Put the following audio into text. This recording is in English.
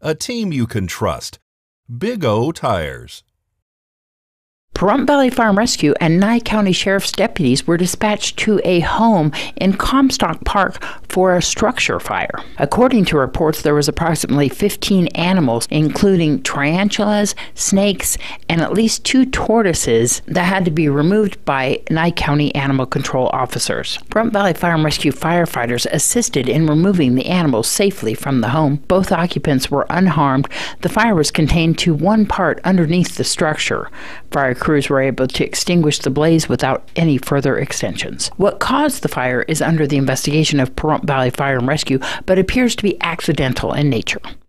a team you can trust. Big O Tires. Pahrump Valley Fire and Rescue and Nye County Sheriff's deputies were dispatched to a home in Comstock Park for a structure fire. According to reports, there was approximately 15 animals, including tarantulas, snakes, and at least 2 tortoises that had to be removed by Nye County animal control officers. Pahrump Valley Fire and Rescue firefighters assisted in removing the animals safely from the home. Both occupants were unharmed. The fire was contained to one part underneath the structure. Fire crews were able to extinguish the blaze without any further extensions. What caused the fire is under the investigation of Pahrump Valley Fire and Rescue, but appears to be accidental in nature.